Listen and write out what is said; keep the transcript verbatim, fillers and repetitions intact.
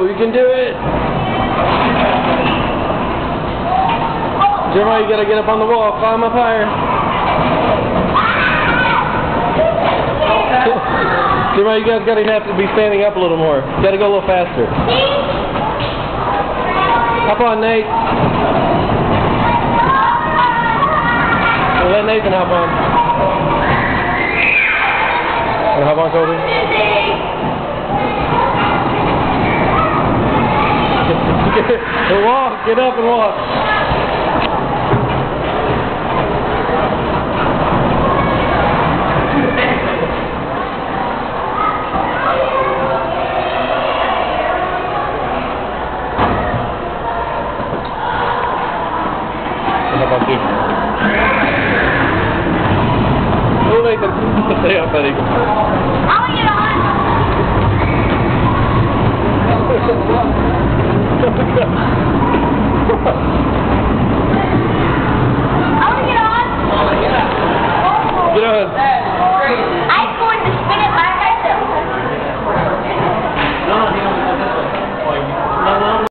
go. You can do it. Jeremiah, you gotta get up on the wall. Climb up higher. Jeremiah, you guys gotta have to be standing up a little more. You gotta go a little faster. Hop on, Nate. Let Nathan hop on. Wanna hop on, Kobe? Walk, get up and walk. Hop on, too. Oh, Nathan, stay up, buddy. I'll get on.